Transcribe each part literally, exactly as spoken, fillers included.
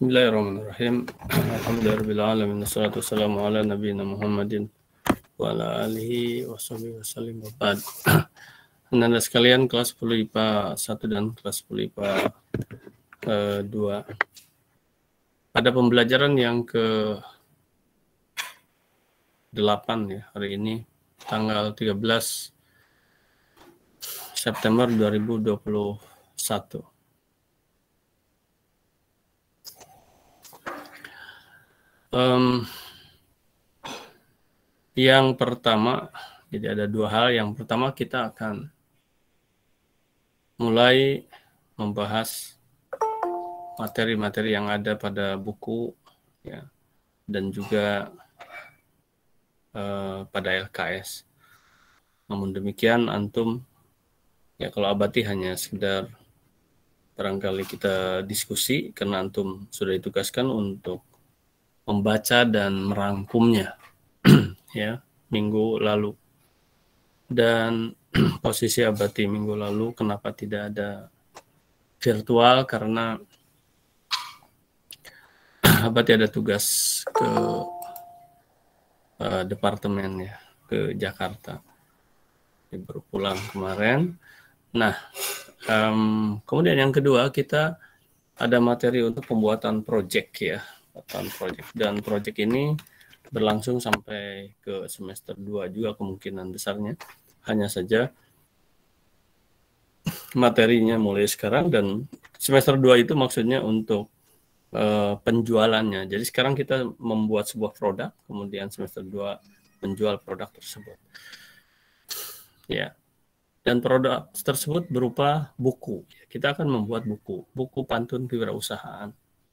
Bismillahirrahmanirrahim. Alhamdulillahirrahmanirrahim. Wassalatu wassalamu ala nabiyina Muhammadin wa ala alihi wa sahbihi wasallim wa ba'd. Anda sekalian, kelas sepuluh I P A satu dan kelas sepuluh I P A dua. Pada pembelajaran yang ke delapan ya, hari ini tanggal tiga belas September dua ribu dua puluh satu. Um, yang pertama, jadi ada dua hal. Yang pertama, kita akan mulai membahas materi-materi yang ada pada buku ya, dan juga uh, pada L K S. Namun demikian, antum ya, kalau abati hanya sekedar barangkali kita diskusi karena antum sudah ditugaskan untuk membaca dan merangkumnya ya minggu lalu. Dan posisi abati minggu lalu kenapa tidak ada virtual, karena abati ada tugas ke uh, departemen ya, ke Jakarta. Dia baru pulang kemarin. Nah, um, kemudian yang kedua, kita ada materi untuk pembuatan project ya. Project. Dan project ini berlangsung sampai ke semester dua juga kemungkinan besarnya. Hanya saja materinya mulai sekarang, dan semester dua itu maksudnya untuk uh, penjualannya. Jadi sekarang kita membuat sebuah produk, kemudian semester dua menjual produk tersebut. Ya. Dan produk tersebut berupa buku. Kita akan membuat buku, buku pantun kewirausahaan.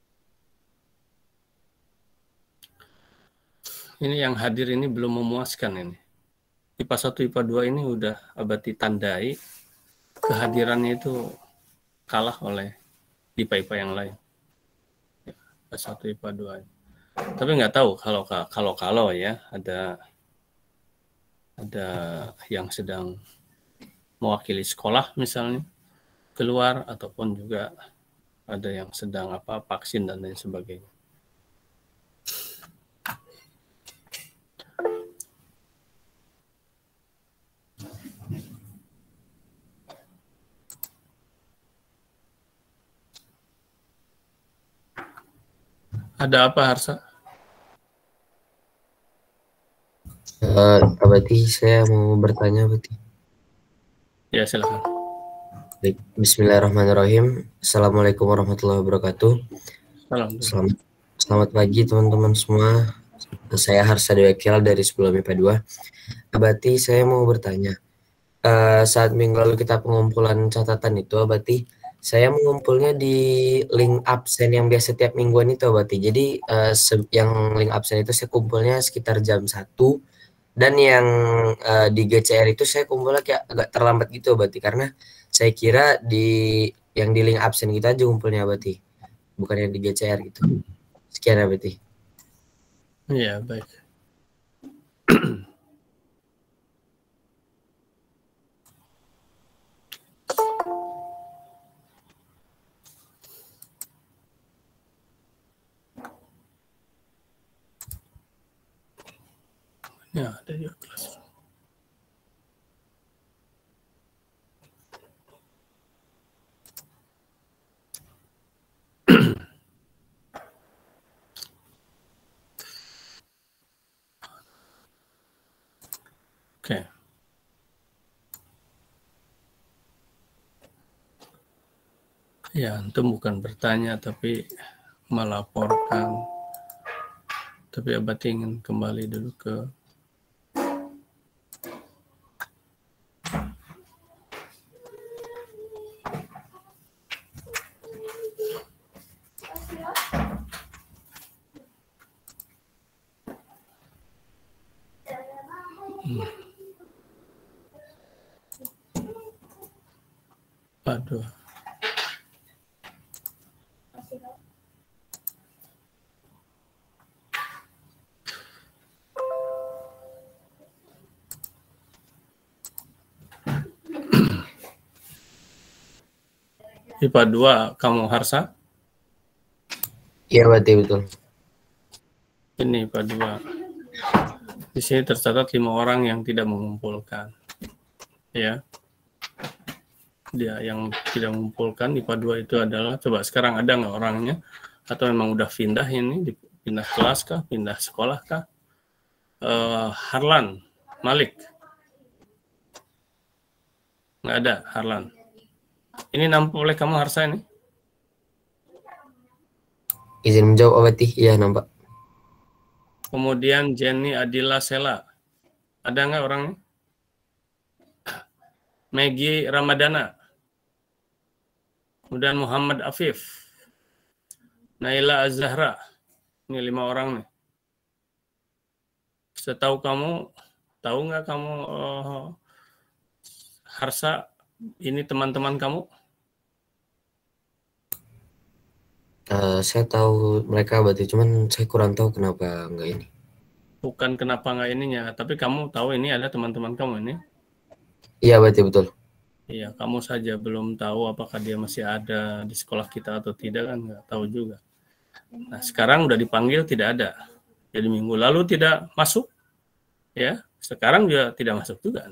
Ini yang hadir ini belum memuaskan ini. I P A satu I P A dua ini udah abati tandai, kehadirannya itu kalah oleh I P A I P A yang lain. I P A satu I P A dua. Tapi nggak tahu kalau kalau kalau ya ada ada yang sedang mewakili sekolah misalnya keluar, ataupun juga ada yang sedang apa vaksin dan lain sebagainya. Ada apa, Harsa? Uh, Abati, saya mau bertanya, Abati. Ya, silakan. Baik. Bismillahirrahmanirrahim. Assalamualaikum warahmatullahi wabarakatuh. Selamat, selamat pagi teman-teman semua. Saya Harsa Dewekil dari sepuluh I P A dua. Abati, saya mau bertanya. Uh, saat minggu lalu kita pengumpulan catatan itu, Abati, saya mengumpulnya di link absen yang biasa tiap mingguan itu, Abati. Jadi uh, yang link absen itu saya kumpulnya sekitar jam satu, dan yang uh, di G C R itu saya kumpulnya kayak agak terlambat gitu, Abati, karena saya kira di yang di link absen kita aja kumpulnya, Abati, bukan yang di G C R gitu. Sekian, Abati. Iya, baik. Ya, ada juga kelas. Oke. Okay. Ya, antum bukan bertanya tapi melaporkan. Tapi abati ingin kembali dulu ke hmm. Aduh. I P A dua, kamu Harsa? Iya, berarti betul. Ini I P A dua. Di sini tercatat lima orang yang tidak mengumpulkan. Ya. Dia yang tidak mengumpulkan I P A dua itu adalah, coba sekarang ada nggak orangnya? Atau memang udah pindah ini, pindah kelas kah, pindah sekolah kah? Uh, Harlan, Malik. Nggak ada, Harlan. Ini nampak oleh kamu Harsa ini? Izin menjawab berarti, iya nampak. Kemudian Jenny Adila Sela. Ada nggak orangnya? Maggie Ramadana. Kemudian Muhammad Afif. Naila Azahra. Ini lima orang nih. Setahu kamu, tahu nggak kamu uh, Harsa, ini teman-teman kamu? Uh, saya tahu mereka berarti, cuman saya kurang tahu kenapa nggak ini. Bukan kenapa nggak ininya, tapi kamu tahu ini ada teman-teman kamu ini? Iya, berarti betul. Iya, kamu saja belum tahu apakah dia masih ada di sekolah kita atau tidak, kan nggak tahu juga. Nah, sekarang udah dipanggil tidak ada. Jadi minggu lalu tidak masuk, ya. Sekarang juga tidak masuk juga.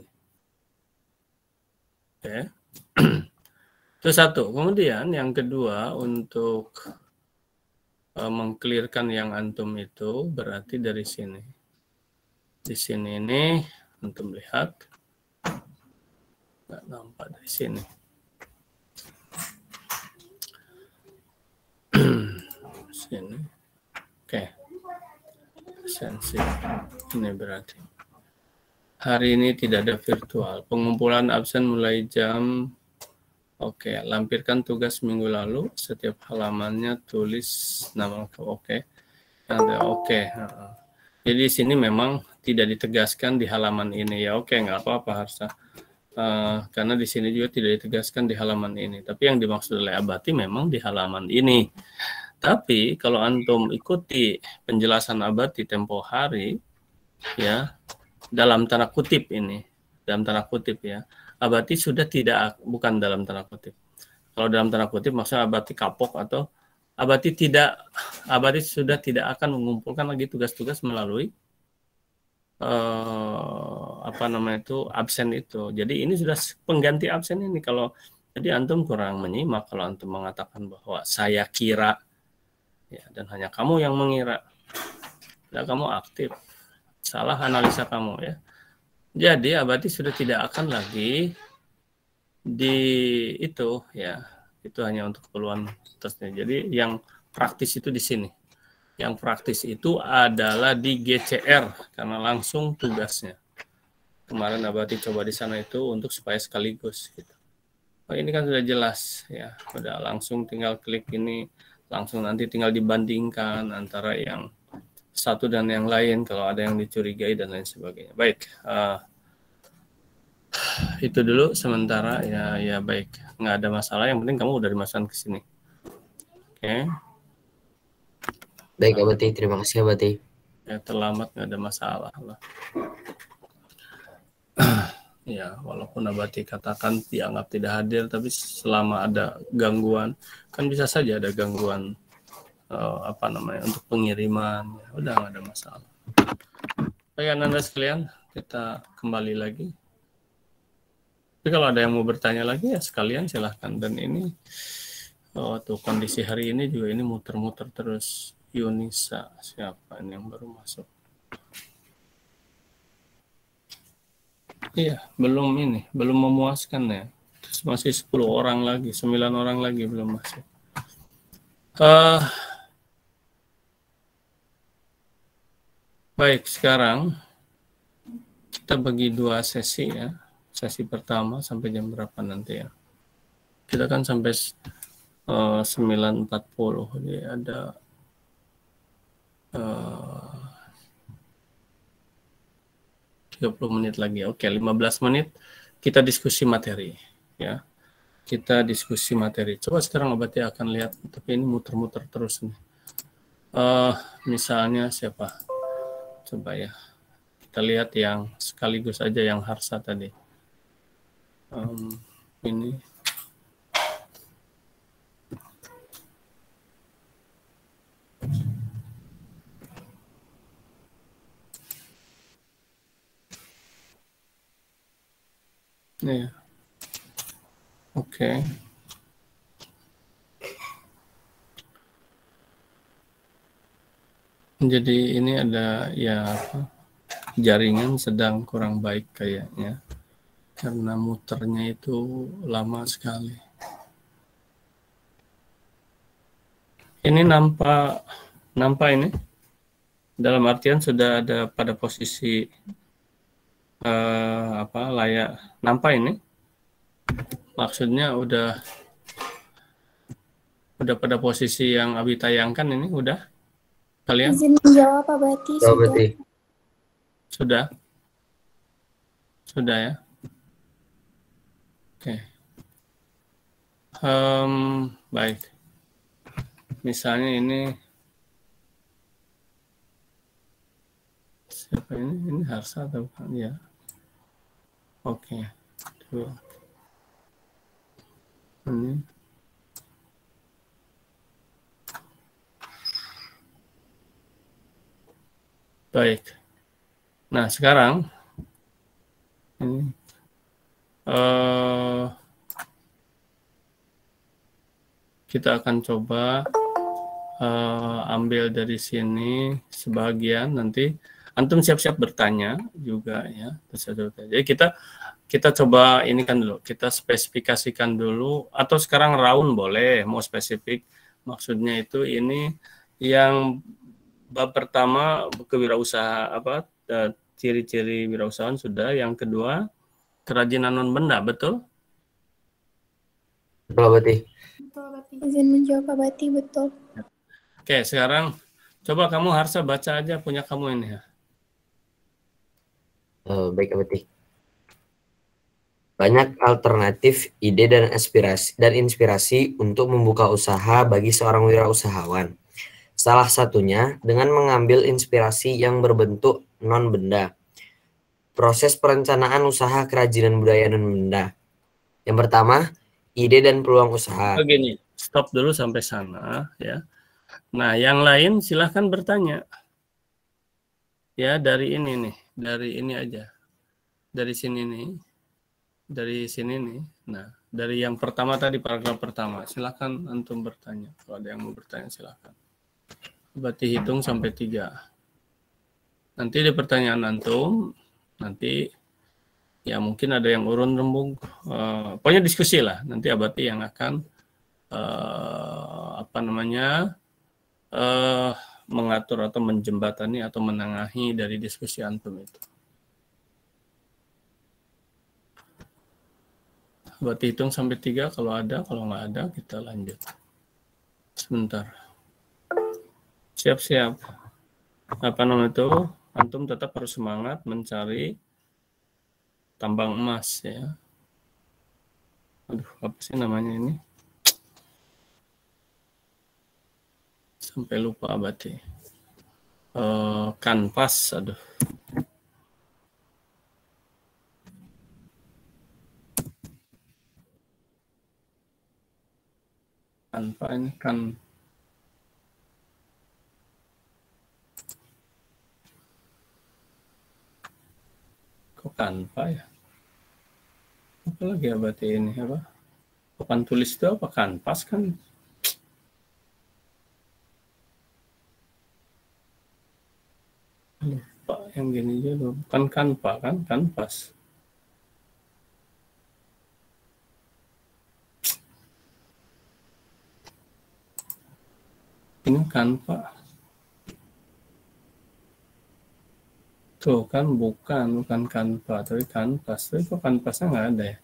Oke. Itu satu. Kemudian yang kedua, untuk uh, mengklirkan yang antum itu berarti dari sini. Di sini ini antum lihat, nggak nampak dari sini. Sini. Oke. Sensi. Ini berarti. Hari ini tidak ada virtual. Pengumpulan absen mulai jam. Oke, lampirkan tugas minggu lalu. Setiap halamannya tulis nama. Oke. Oke. Jadi di sini memang tidak ditegaskan di halaman ini. Ya oke, nggak apa-apa Harsa. Uh, karena di sini juga tidak ditegaskan di halaman ini. Tapi yang dimaksud oleh Abati memang di halaman ini. Tapi kalau antum ikuti penjelasan Abati tempo hari, ya, dalam tanda kutip ini, dalam tanda kutip ya, Abati sudah tidak, bukan dalam tanda kutip. Kalau dalam tanda kutip maksudnya Abati kapok atau Abati tidak, Abati sudah tidak akan mengumpulkan lagi tugas-tugas melalui uh, apa namanya itu absen itu. Jadi ini sudah pengganti absen ini. Kalau jadi antum kurang menyimak kalau antum mengatakan bahwa saya kira. Ya, dan hanya kamu yang mengira. Dan kamu aktif. Salah analisa kamu ya. Jadi Abati sudah tidak akan lagi di itu ya. Itu hanya untuk keperluan tesnya. Jadi yang praktis itu di sini. Yang praktis itu adalah di G C R karena langsung tugasnya. Kemarin Abati coba di sana itu untuk supaya sekaligus gitu. Oh, ini kan sudah jelas ya. Udah langsung tinggal klik ini. Langsung nanti tinggal dibandingkan antara yang satu dan yang lain kalau ada yang dicurigai dan lain sebagainya. Baik, uh, itu dulu sementara ya ya baik, nggak ada masalah. Yang penting kamu udah dimasukkan ke sini. Oke. Okay. Baik Abati, terima kasih Abati. Ya terlambat nggak ada masalah lah. Ya walaupun Abati katakan dianggap tidak hadir, tapi selama ada gangguan kan bisa saja ada gangguan. Uh, apa namanya untuk pengiriman ya, udah nggak ada masalah. Baik Anda sekalian, kita kembali lagi. Tapi kalau ada yang mau bertanya lagi ya sekalian silahkan. Dan ini oh, tuh kondisi hari ini juga ini muter-muter terus. Yunisa siapa ini yang baru masuk? Iya belum ini belum memuaskan ya. Terus masih sepuluh orang lagi, sembilan orang lagi belum masuk. Uh, Baik, sekarang kita bagi dua sesi ya. Sesi pertama sampai jam berapa nanti ya? Kita kan sampai uh, sembilan empat puluh. Jadi ada uh, tiga puluh menit lagi. Oke, lima belas menit kita diskusi materi ya. Kita diskusi materi. Coba sekarang Abati akan lihat, tapi ini muter-muter terus nih. Uh, misalnya siapa? Coba ya. Kita lihat yang sekaligus aja yang Harsa tadi. Um, ini. Ya. Oke. Jadi ini ada ya apa, jaringan sedang kurang baik kayaknya karena muternya itu lama sekali. Ini nampak nampak ini dalam artian sudah ada pada posisi eh, apa layak nampak ini. Maksudnya udah udah pada posisi yang Abi tayangkan ini udah kalian? Izin menjawab Pak Bati. Oh, Sudah. Bati. Sudah. Sudah ya. Oke. Um, baik. Misalnya ini siapa ini? Ini Harsa atau bukan? Ya. Oke. Tuh. Ini. Baik. Nah, sekarang ini uh, kita akan coba uh, ambil dari sini sebagian, nanti antum siap-siap bertanya juga ya. Jadi kita kita coba ini kan dulu, kita spesifikasikan dulu, atau sekarang round boleh, mau spesifik. Maksudnya itu ini yang bab pertama kewirausaha apa ciri-ciri wirausahaan sudah, yang kedua kerajinan non benda, betul? Betul, Bati. Betul, Bati. Izin menjawab Pak Bati, betul. Oke, sekarang coba kamu Harsa baca aja punya kamu ini ya. Uh, baik, Bati. Banyak alternatif, ide dan inspirasi dan inspirasi untuk membuka usaha bagi seorang wirausahawan. Salah satunya dengan mengambil inspirasi yang berbentuk non-benda. Proses perencanaan usaha kerajinan budaya non-benda. Yang pertama, ide dan peluang usaha. Begini, stop dulu sampai sana ya. Nah, yang lain silahkan bertanya. Ya, dari ini nih, dari ini aja. Dari sini nih. Dari sini nih. Nah, dari yang pertama tadi, paragraf pertama, silahkan antum bertanya. Kalau ada yang mau bertanya, silahkan. Berarti hitung sampai tiga. Nanti di pertanyaan antum, nanti ya mungkin ada yang urun rembung, uh, pokoknya diskusi lah. Nanti Abati yang akan uh, apa namanya uh, mengatur atau menjembatani atau menengahi dari diskusi antum itu. Abati hitung sampai tiga kalau ada, kalau nggak ada kita lanjut. Sebentar. Siap-siap. Apa namanya itu? Antum tetap harus semangat mencari tambang emas ya. Aduh, apa sih namanya ini? Sampai lupa Abati. Uh, kanvas, aduh. Kanva ini kan kok Kanva ya? Apa lagi ya berarti ini apa? Papan tulis itu apa? Kanvas kan? Lupa yang gini juga, bukan Canva kan? Kanvas. Ini Canva. Tuh kan bukan, bukan Canva, tapi kanvas. Tapi kok kanvasnya nggak ada ya?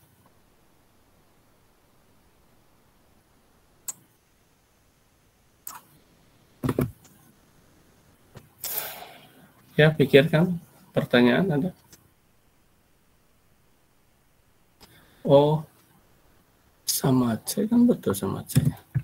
Ya, pikirkan. Pertanyaan ada? Oh, sama C kan betul sama C.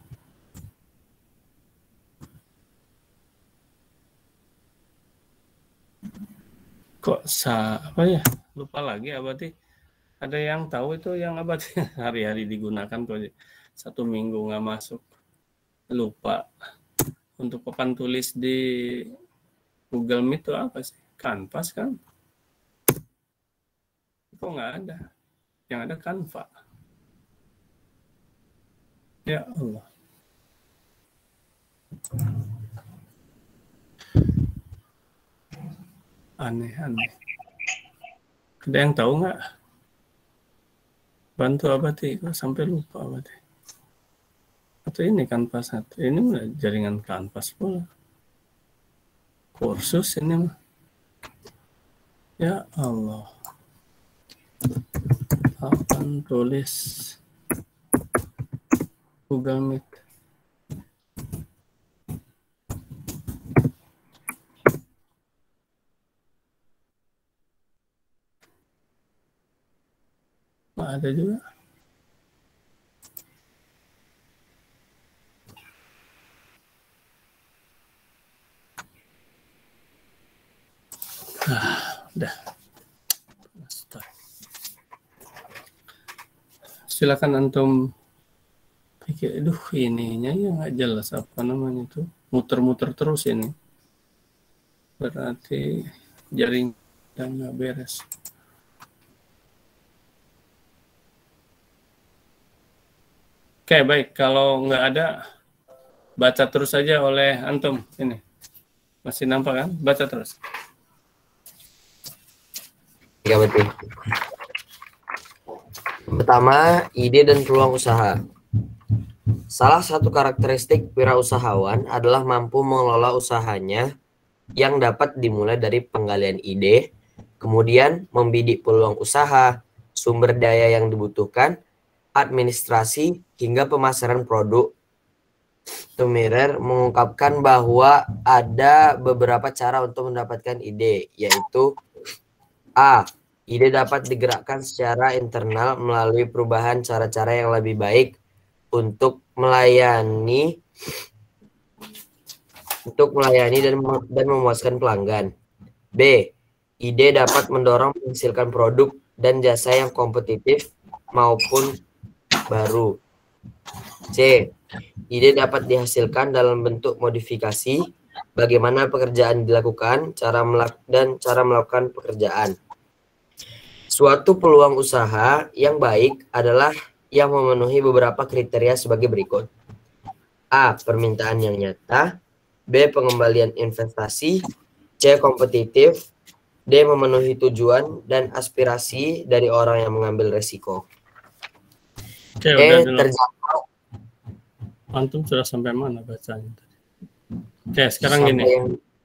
Kok sa apa ya? Lupa lagi Abati. Ada yang tahu itu yang Abati hari-hari digunakan kok satu minggu nggak masuk. Lupa. Untuk papan tulis di Google Meet itu apa sih? Kanvas kan? Kok nggak ada? Yang ada Canva. Ya Allah. Aneh-aneh. Ada yang tahu nggak? Bantu Abati, kok sampai lupa Abati. Atau ini Kanvas satu. Ini jaringan Kanvas pula. Kursus ini mah. Ya Allah. Papan tulis Google Meet. Nggak ada juga. Ah, udah. Silakan antum pikir, aduh ininya ya nggak jelas apa namanya itu, muter-muter terus ini. Berarti jaring dan nggak beres. Oke baik, kalau nggak ada baca terus saja oleh antum ini. Masih nampak kan? Baca terus. Ya betul. Pertama, ide dan peluang usaha. Salah satu karakteristik wirausahawan adalah mampu mengelola usahanya yang dapat dimulai dari penggalian ide, kemudian membidik peluang usaha, sumber daya yang dibutuhkan, administrasi, hingga pemasaran produk. Tumirer mengungkapkan bahwa ada beberapa cara untuk mendapatkan ide, yaitu A. Ide dapat digerakkan secara internal melalui perubahan cara-cara yang lebih baik untuk melayani untuk melayani dan dan memuaskan pelanggan. B. Ide dapat mendorong menghasilkan produk dan jasa yang kompetitif maupun baru. C. Ide dapat dihasilkan dalam bentuk modifikasi, bagaimana pekerjaan dilakukan, cara melak dan cara melakukan pekerjaan. Suatu peluang usaha yang baik adalah yang memenuhi beberapa kriteria sebagai berikut. A. Permintaan yang nyata. B. Pengembalian investasi. C. Kompetitif. D. Memenuhi tujuan dan aspirasi dari orang yang mengambil resiko. Oke, E. Terjangkau. Antum sudah sampai mana bacanya tadi? Oke, sekarang sampai gini. Yang...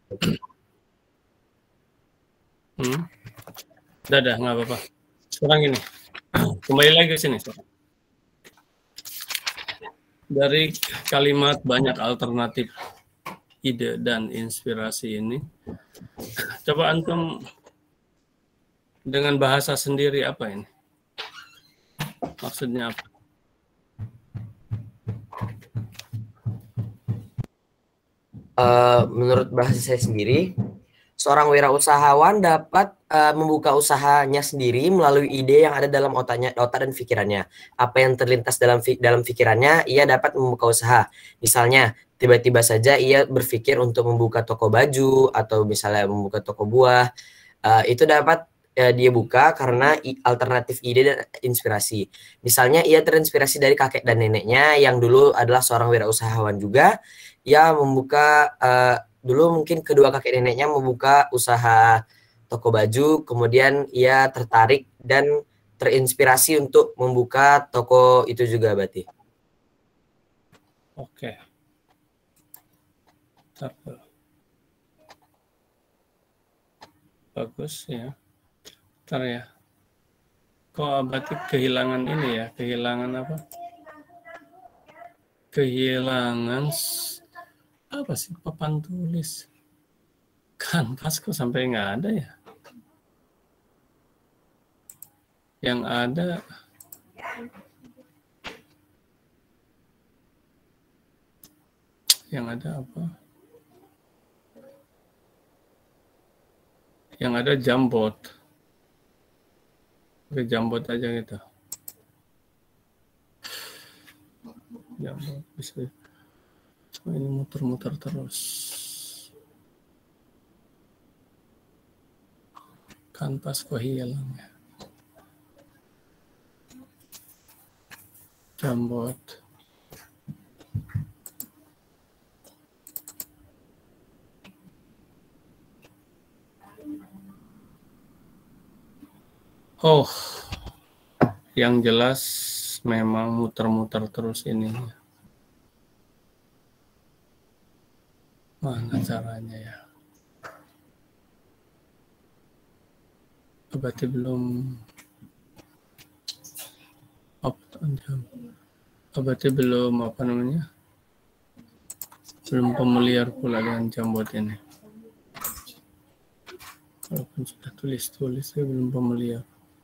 Hmm? Udah, udah, nggak apa-apa. Sekarang gini. Kembali lagi ke sini. Dari kalimat banyak alternatif ide dan inspirasi ini, coba antum dengan bahasa sendiri apa ini? Maksudnya apa? Uh, menurut bahasa saya sendiri, seorang wirausahawan dapat uh, membuka usahanya sendiri melalui ide yang ada dalam otaknya, otak dan pikirannya. Apa yang terlintas dalam dalam pikirannya, ia dapat membuka usaha. Misalnya, tiba-tiba saja ia berpikir untuk membuka toko baju atau misalnya membuka toko buah. Uh, itu dapat uh, dia buka karena alternatif ide dan inspirasi. Misalnya, ia terinspirasi dari kakek dan neneknya yang dulu adalah seorang wirausahawan juga. Ia membuka uh, dulu mungkin kedua kakek neneknya membuka usaha toko baju, kemudian ia tertarik dan terinspirasi untuk membuka toko itu juga berarti. Oke. Bagus ya. Ntar ya. Kok berarti kehilangan ini ya, kehilangan apa? Kehilangan apa sih papan tulis? Kanvas kok sampai nggak ada ya? Yang ada yang ada apa? Yang ada Jambot. Oke, Jambot aja gitu. Jambot bisa. Cuma ini muter-muter terus. Kanvas kok hilang ya. Jambot. Oh, yang jelas memang muter-muter terus ini. Mana caranya ya? Berarti belum berarti belum apa namanya? Belum familiar pula dengan Jambot ini. Walaupun sudah tulis-tulis, saya belum familiar.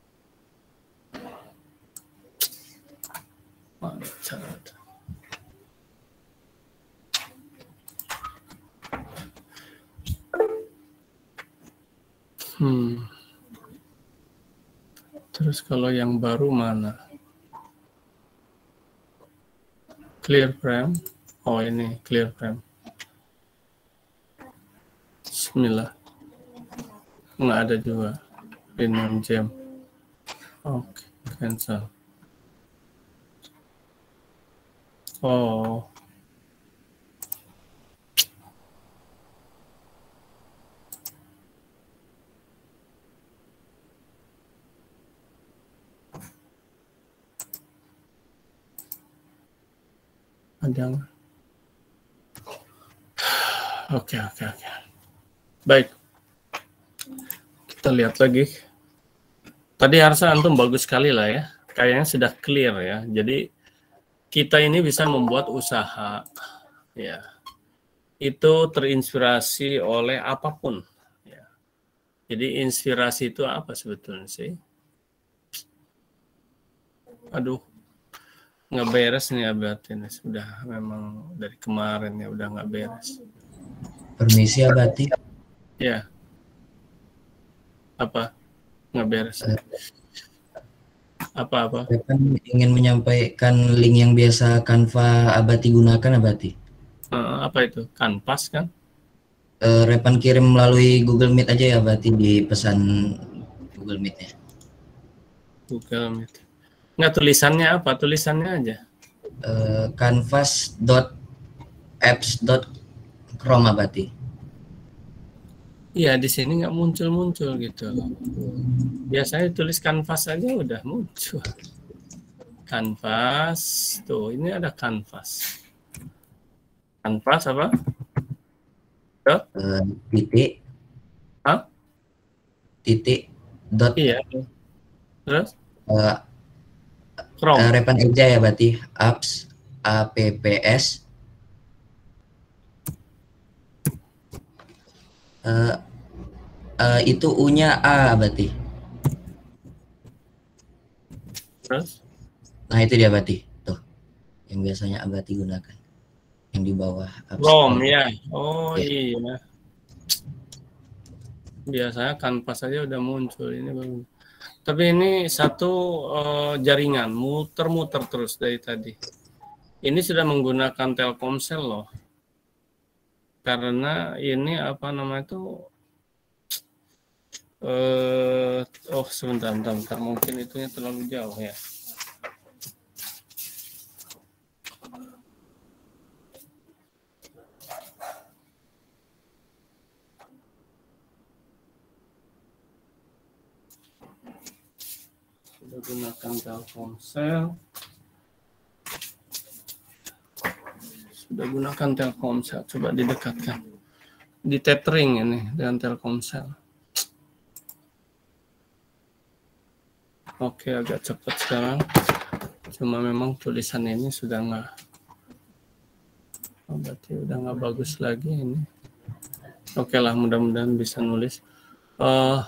Mana caranya? Hmm. Terus kalau yang baru mana? Clear frame. Oh ini clear frame. Bismillah. Nggak ada juga. Premium jam. Oke, okay. Cancel. Oh. Ada. Oke, oke, oke. Baik. Kita lihat lagi. Tadi harusnya antum bagus sekali lah ya. Kayaknya sudah clear ya. Jadi kita ini bisa membuat usaha ya. Itu terinspirasi oleh apapun ya. Jadi inspirasi itu apa sebetulnya sih? Aduh. Nggak beres nih Abati ini. Sudah memang dari kemarin ya udah nggak beres. Permisi Abati. Ya. Apa? Nggak beres. Apa-apa? Saya kan ingin menyampaikan link yang biasa Canva Abati gunakan Abati. Uh, apa itu? Canvas kan? Uh, Repan kirim melalui Google Meet aja ya Abati di pesan Google Meet-nya. Google Meet. Nggak, tulisannya apa? Tulisannya aja. Uh, canvas dot apps dot com Abati. Iya, di sini nggak muncul-muncul gitu. Biasanya tulis canvas aja udah muncul. Canvas, tuh ini ada canvas. Canvas apa? Dot? Uh, titik. Hah? Titik. Dot. Iya. Terus? Uh, Chrome. Uh, Repan aja ya Abati. Apps. Apps. Uh, uh, itu U-nya A Abati. Terus? Nah itu dia Abati. Tuh. Yang biasanya Abati gunakan. Yang di bawah. Chrome ya. Oh ya. Iya. Biasanya kanvas saja udah muncul. Ini baru. Tapi ini satu uh, jaringan muter-muter terus dari tadi. Ini sudah menggunakan Telkomsel loh. Karena ini apa namanya itu uh, oh sebentar, sebentar, sebentar, mungkin itunya terlalu jauh ya. Sudah gunakan Telkomsel. Sudah gunakan Telkomsel, coba didekatkan. Di tethering ini dengan Telkomsel. Oke, agak cepat sekarang. Cuma memang tulisan ini sudah nggak, oh, berarti udah nggak bagus lagi ini. Oke lah, mudah-mudahan bisa nulis. Uh,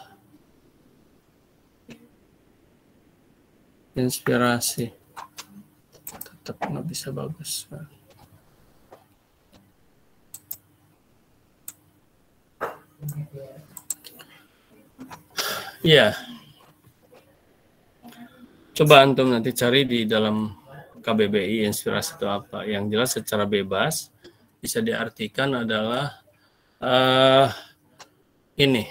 inspirasi tetap nggak bisa bagus. Iya. Coba antum nanti cari di dalam K B B I inspirasi itu apa. Yang jelas secara bebas bisa diartikan adalah uh, ini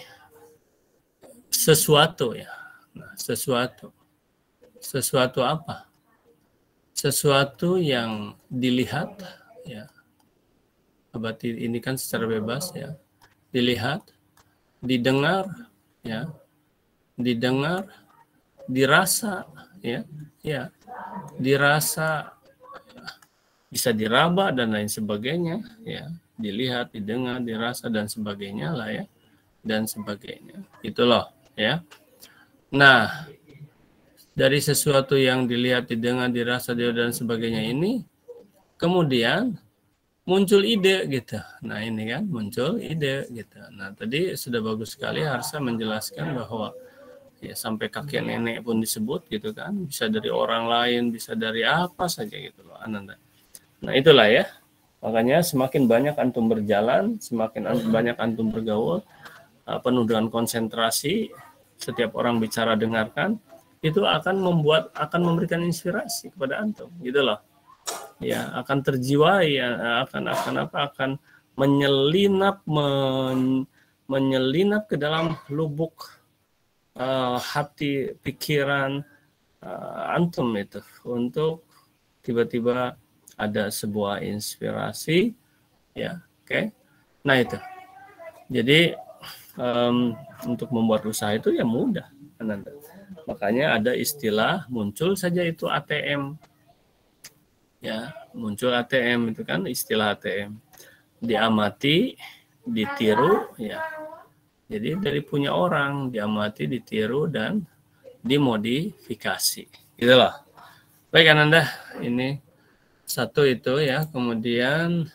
sesuatu ya. Nah, sesuatu. Sesuatu apa? sesuatu yang dilihat, ya, berarti ini kan secara bebas, ya, dilihat, didengar, ya, didengar, dirasa, ya, ya, dirasa, bisa diraba dan lain sebagainya, ya, dilihat, didengar, dirasa dan sebagainya lah, ya, dan sebagainya. Itu loh, ya. Nah, dari sesuatu yang dilihat, didengar, dirasa, dan sebagainya ini, kemudian muncul ide gitu. Nah ini kan muncul ide gitu. Nah tadi sudah bagus sekali Harsa menjelaskan bahwa ya sampai kakek nenek pun disebut gitu kan. Bisa dari orang lain, bisa dari apa saja gitu loh Ananda. Nah itulah ya. Makanya semakin banyak antum berjalan, semakin banyak antum bergaul, penuh dengan konsentrasi, setiap orang bicara dengarkan, itu akan membuat, akan memberikan inspirasi kepada antum, gitu loh. Ya, akan terjiwai, ya, akan akan apa? Akan menyelinap, men, menyelinap ke dalam lubuk uh, hati, pikiran uh, antum itu untuk tiba-tiba ada sebuah inspirasi, ya, oke. Okay? Nah itu. Jadi um, untuk membuat usaha itu ya mudah, Ananda. Makanya ada istilah muncul saja itu A T M, ya muncul A T M itu kan istilah A T M, diamati, ditiru, ya. Jadi dari punya orang diamati, ditiru dan dimodifikasi, gitulah. Baik Ananda, ini satu itu ya. Kemudian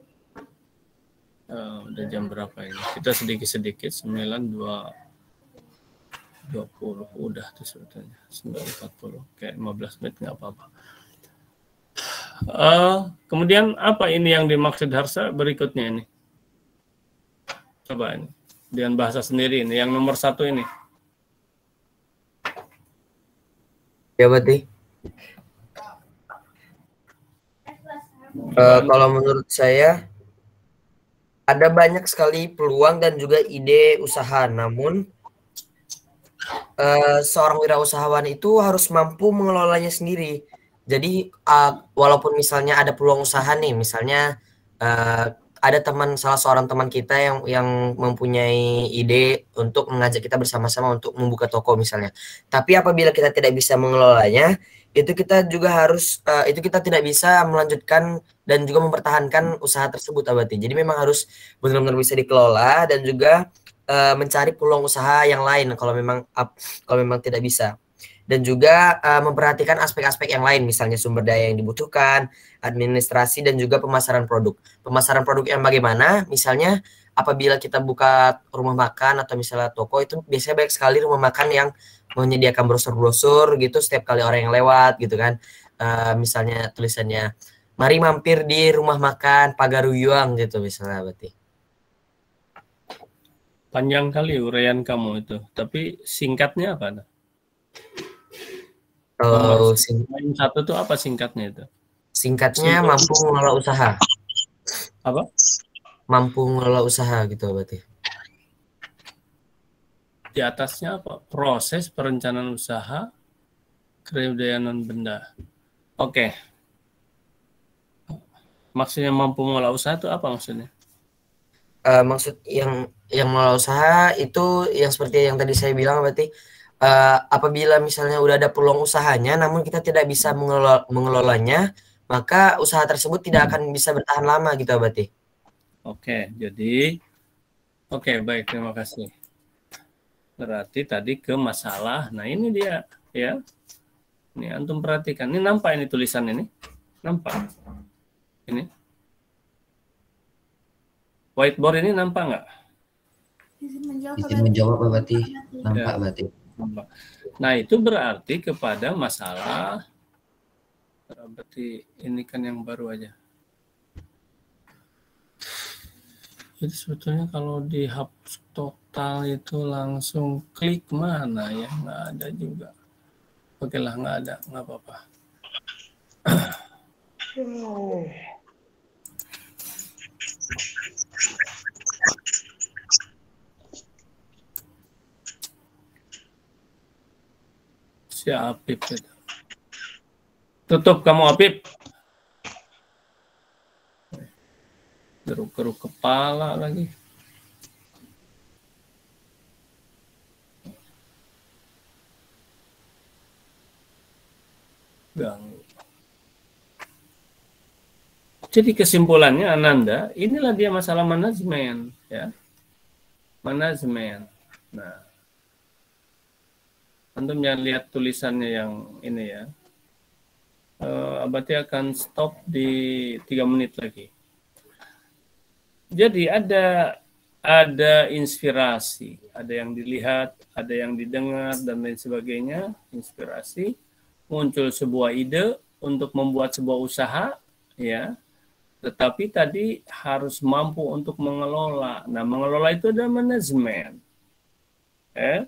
uh, udah jam berapa ini? Kita sedikit-sedikit sembilan dua dua puluh udah tuh sebetulnya sembilan empat puluh, kayak lima belas menit nggak apa-apa. Uh, kemudian apa ini yang dimaksud Harsa berikutnya ini? Coba ini dengan bahasa sendiri ini yang nomor satu ini. Ya berarti. Uh, kalau menurut saya ada banyak sekali peluang dan juga ide usaha, namun Uh, seorang wirausahawan itu harus mampu mengelolanya sendiri. Jadi uh, walaupun misalnya ada peluang usaha nih, misalnya uh, ada teman, salah seorang teman kita yang yang mempunyai ide untuk mengajak kita bersama-sama untuk membuka toko misalnya. Tapi apabila kita tidak bisa mengelolanya, itu kita juga harus uh, itu kita tidak bisa melanjutkan dan juga mempertahankan usaha tersebut, abadi. Jadi memang harus benar-benar bisa dikelola dan juga Uh, mencari peluang usaha yang lain kalau memang up, kalau memang tidak bisa, dan juga uh, memperhatikan aspek-aspek yang lain, misalnya sumber daya yang dibutuhkan, administrasi, dan juga pemasaran produk. Pemasaran produk yang bagaimana? Misalnya apabila kita buka rumah makan atau misalnya toko, itu biasanya banyak sekali rumah makan yang menyediakan brosur-brosur gitu setiap kali orang yang lewat gitu kan. Uh, misalnya tulisannya mari mampir di rumah makan Pagaruyuang gitu misalnya, berarti. Panjang kali uraian kamu itu, tapi singkatnya apa? Oh, sing satu itu apa singkatnya itu? Singkatnya Singkat. mampu mengelola usaha. Apa? Mampu mengelola usaha gitu berarti. Di atasnya apa? Proses perencanaan usaha, kebudayaan non benda. Oke. Maksudnya mampu mengelola usaha itu apa maksudnya? Uh, maksud yang yang mengelola usaha itu yang seperti yang tadi saya bilang, berarti uh, apabila misalnya udah ada peluang usahanya namun kita tidak bisa mengelola, mengelolanya, maka usaha tersebut tidak akan bisa bertahan lama gitu berarti. Oke, jadi oke, baik, terima kasih. Berarti tadi ke masalah. Nah, ini dia ya. Ini antum perhatikan. Ini nampak ini tulisan ini? Nampak? Ini whiteboard ini nampak nggak? Izin menjawab Pak Bati. Nampak ya, Bati. Nampak. Nah itu berarti kepada masalah, berarti ini kan yang baru aja. Jadi sebetulnya kalau dihapus total itu langsung klik mana ya? Nggak ada juga. Oke lah, nggak ada, nggak apa-apa. Si Apip itu. Tutup kamu, Apip. Geruk-geruk kepala lagi. Ganggu. Jadi kesimpulannya Ananda, inilah dia masalah manajemen, ya. Manajemen. Nah, antum jangan lihat tulisannya yang ini ya. Uh, Abati akan stop di tiga menit lagi. Jadi ada ada inspirasi, ada yang dilihat, ada yang didengar dan lain sebagainya, inspirasi, muncul sebuah ide untuk membuat sebuah usaha, ya. Tetapi tadi harus mampu untuk mengelola. Nah, mengelola itu adalah manajemen. Eh?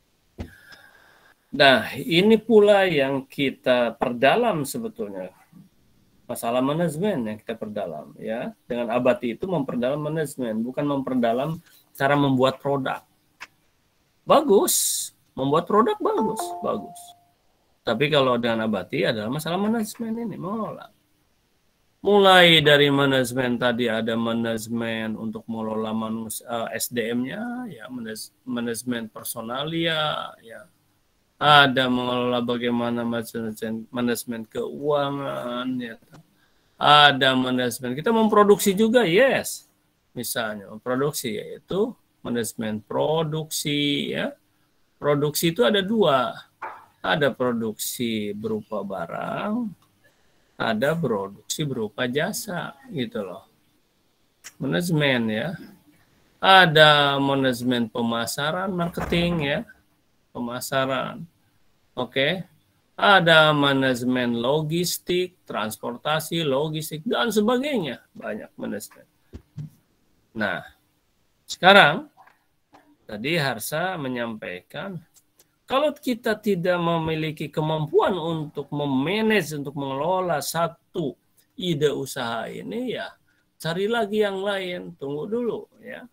Nah, ini pula yang kita perdalam sebetulnya. Masalah manajemen yang kita perdalam, ya. Dengan Abati itu memperdalam manajemen, bukan memperdalam cara membuat produk. Bagus, membuat produk bagus, bagus. Tapi kalau dengan Abati adalah masalah manajemen ini, mengelola. Mulai dari manajemen tadi ada manajemen untuk mengelola manusia, uh, S D M-nya, ya, manajemen personalia, ya. Ada mengelola bagaimana manajemen, manajemen keuangan, ya. Ada manajemen, kita memproduksi juga, yes. Misalnya, memproduksi, yaitu manajemen produksi, ya. Produksi itu ada dua. Ada produksi berupa barang, ada produksi berupa jasa, gitu loh. Manajemen, ya. Ada manajemen pemasaran, marketing, ya. Pemasaran. Oke. Ada manajemen logistik, transportasi, logistik, dan sebagainya. Banyak manajemen. Nah, sekarang, tadi Harsa menyampaikan, kalau kita tidak memiliki kemampuan untuk memanage, untuk mengelola satu ide usaha ini, ya cari lagi yang lain. Tunggu dulu, ya.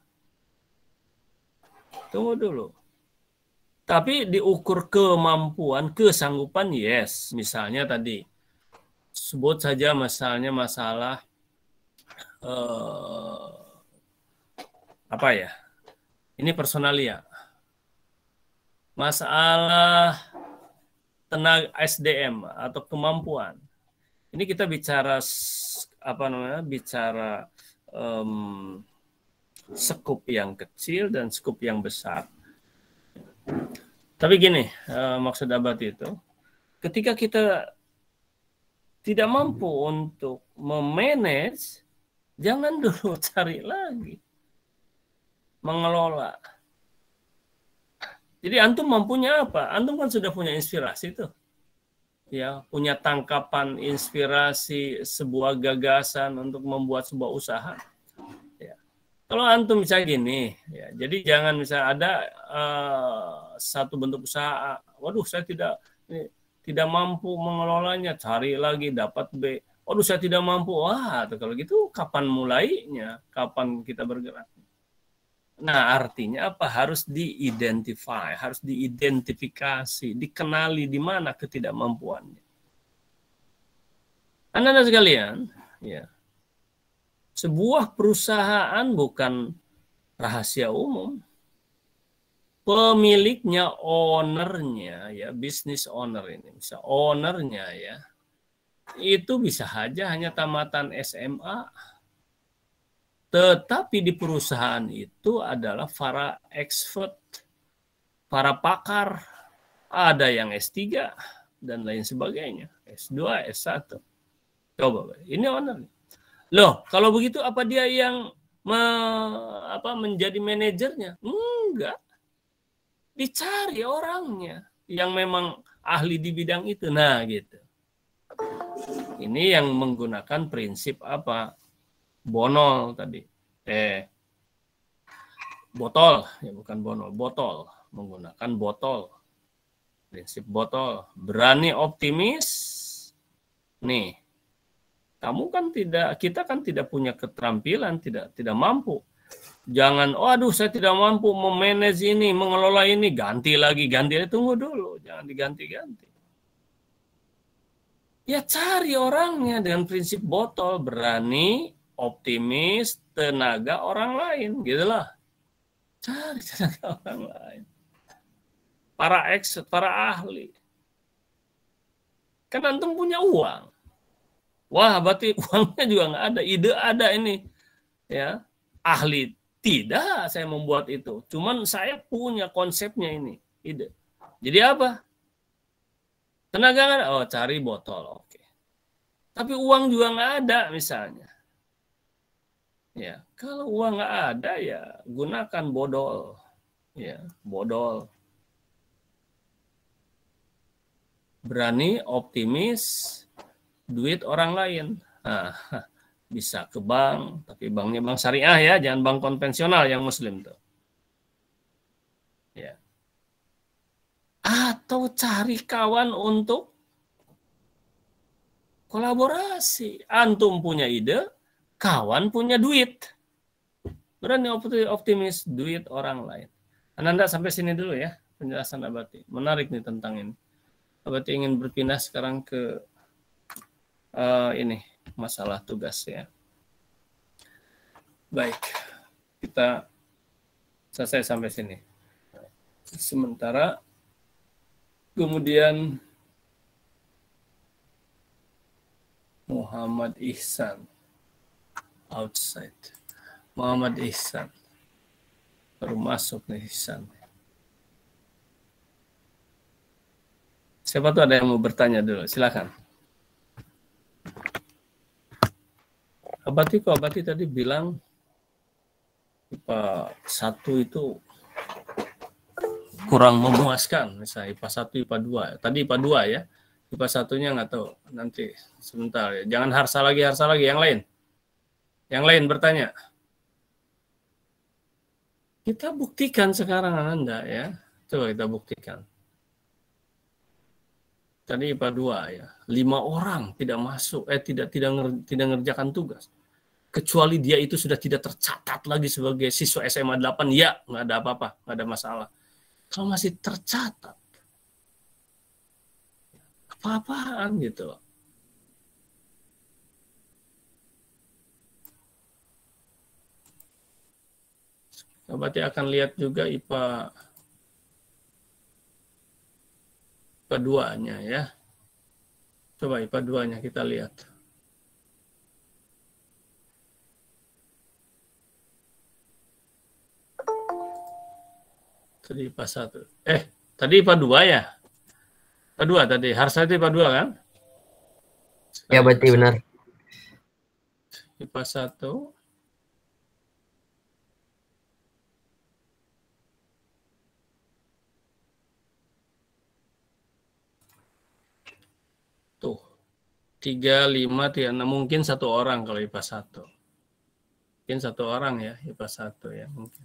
Tunggu dulu. Tapi diukur kemampuan, kesanggupan, yes. Misalnya tadi, sebut saja misalnya masalah, eh, apa ya, ini personalia. Masalah tenaga S D M atau kemampuan. Ini kita bicara, apa namanya, bicara um, skup yang kecil dan skup yang besar. Tapi gini, uh, maksud Abati itu, ketika kita tidak mampu untuk memanage, jangan dulu cari lagi mengelola. Jadi antum mampunya apa? Antum kan sudah punya inspirasi tuh, ya, punya tangkapan inspirasi sebuah gagasan untuk membuat sebuah usaha. Kalau antum bisa gini, ya, jadi jangan misalnya ada uh, satu bentuk usaha, waduh saya tidak ini, tidak mampu mengelolanya, cari lagi dapat B, waduh saya tidak mampu, wah kalau gitu kapan mulainya, kapan kita bergerak? Nah artinya apa? Harus diidentify, harus diidentifikasi, dikenali di mana ketidakmampuannya. Anda-anda sekalian, ya. Sebuah perusahaan bukan rahasia umum. Pemiliknya, ownernya, ya, bisnis owner ini, bisa ownernya, ya, itu bisa saja hanya tamatan S M A. Tetapi di perusahaan itu adalah para expert, para pakar, ada yang S tiga dan lain sebagainya, S dua, S satu. Coba, ini owner. Loh, kalau begitu apa dia yang me, apa, menjadi manajernya? Enggak. Dicari orangnya yang memang ahli di bidang itu. Nah, gitu. Ini yang menggunakan prinsip apa? Bonol tadi. Eh, botol. Ya, bukan bonol. Botol. Menggunakan botol. Prinsip botol. Berani optimis. Nih. Kamu kan tidak, kita kan tidak punya keterampilan, tidak tidak mampu. Jangan, oh aduh saya tidak mampu memanage ini, mengelola ini, ganti lagi, ganti lagi, tunggu dulu, jangan diganti-ganti. Ya cari orangnya dengan prinsip botol, berani, optimis, tenaga orang lain, gitulah. Cari tenaga orang lain. Para expert, para ahli. Kan antum punya uang. Wah, berarti uangnya juga nggak ada, ide ada ini. Ya, ahli tidak saya membuat itu. Cuman saya punya konsepnya ini, ide. Jadi apa? Tenaga kan? Oh, cari botol, oke. Tapi uang juga nggak ada misalnya. Ya, kalau uang nggak ada ya gunakan bodol. Ya, bodol. Berani, optimis, duit orang lain. Nah, bisa ke bank, tapi banknya bank syariah ya, jangan bank konvensional yang muslim tuh. Ya. Atau cari kawan untuk kolaborasi. Antum punya ide, kawan punya duit. Berani optimis, duit orang lain. Ananda sampai sini dulu ya, penjelasan Abati. Menarik nih tentang ini. Abati ingin berpindah sekarang ke uh, ini, masalah tugas ya. Baik, kita selesai sampai sini. Sementara kemudian Muhammad Ihsan outside. Muhammad Ihsan baru masuk nih Ihsan. Siapa tuh ada yang mau bertanya dulu? Silakan. Abati kok Abati tadi bilang I P A satu itu kurang memuaskan, misalnya I P A satu, I P A dua. Tadi I P A dua ya. I P A satunya nggak tahu. Nanti sebentar ya. Jangan harsa lagi, harsa lagi. Yang lain. Yang lain bertanya. Kita buktikan sekarang Anda ya. Coba kita buktikan. Tadi I P A dua ya. Lima orang tidak masuk, eh tidak tidak tidak ngerjakan tugas. Kecuali dia itu sudah tidak tercatat lagi sebagai siswa S M A delapan, ya nggak ada apa-apa, nggak ada masalah. Kalau masih tercatat, apa-apaan gitu loh. Berarti akan lihat juga I P A I P A dua-nya ya. Coba I P A dua-nya kita lihat. Tadi I P A satu. Eh, tadi I P A dua ya? I P A dua tadi. Harsa itu I P A dua kan? Sekarang ya, berarti benar. I P A satu. Tuh. tiga, lima, tiga, enam. Mungkin satu orang kalau I P A satu. Mungkin satu orang ya, I P A satu ya mungkin.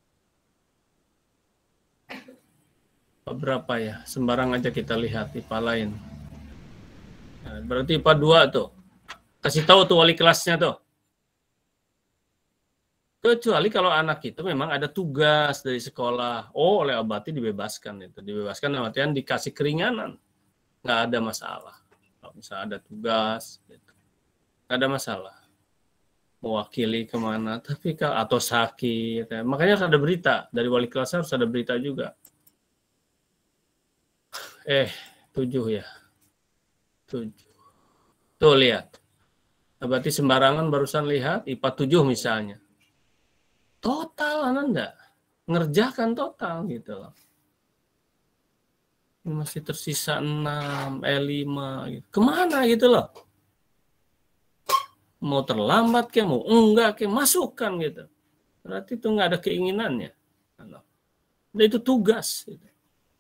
Berapa ya? Sembarang aja kita lihat I P A lain. Nah, berarti I P A dua tuh. Kasih tahu tuh wali kelasnya tuh. Kecuali kalau anak itu memang ada tugas dari sekolah. Oh, oleh Abati dibebaskan itu. Dibebaskan artian dikasih keringanan. Nggak ada masalah. Kalau misalnya ada tugas, gitu. Nggak ada masalah. Mewakili kemana, tapi kalau atau sakit. Ya. Makanya ada berita. Dari wali kelas harus ada berita juga. Eh, tujuh ya. Tujuh. Tuh, lihat. Berarti sembarangan barusan lihat, I P A tujuh misalnya. Total, Anda. Ngerjakan total, gitu loh. Ini masih tersisa enam, E lima, gitu. Kemana, gitu loh. Mau terlambat, kayak mau enggak, kayak masukkan, gitu. Berarti itu nggak ada keinginannya. Nah, itu tugas, gitu.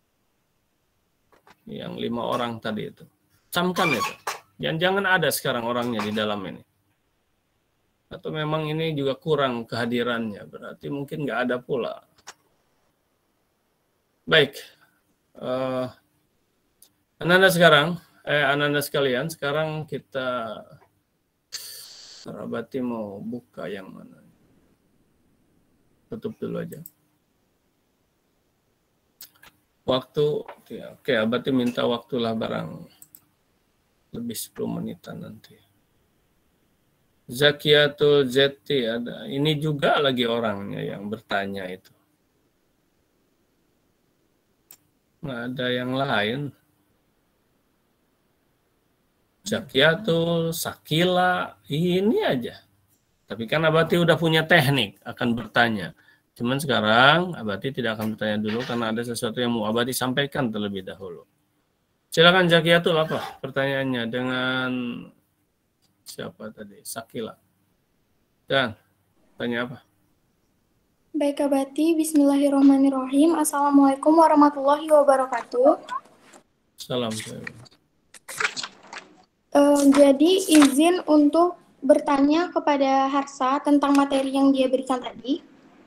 Yang lima orang tadi itu. Camkan itu. Jangan-jangan ada sekarang orangnya di dalam ini. Atau memang ini juga kurang kehadirannya. Berarti mungkin nggak ada pula. Baik. Uh, Ananda sekarang, eh Ananda sekalian, sekarang kita Abati mau buka yang mana? Tutup dulu aja. Waktu, ya, oke, Abati minta waktulah barang lebih sepuluh menitan nanti. Zakiatul Zeti ada. Ini juga lagi orangnya yang bertanya itu. Nggak ada yang lain. Zakiatul, Sakila, ini aja. Tapi kan Abati udah punya teknik akan bertanya. Cuman sekarang Abati tidak akan bertanya dulu karena ada sesuatu yang mau Abati sampaikan terlebih dahulu. Silakan Zakiatul, apa pertanyaannya dengan siapa tadi? Sakila. Dan tanya apa? Baik Abati, bismillahirrahmanirrahim. Assalamualaikum warahmatullahi wabarakatuh. Salam. Uh, jadi izin untuk bertanya kepada Harsa tentang materi yang dia berikan tadi.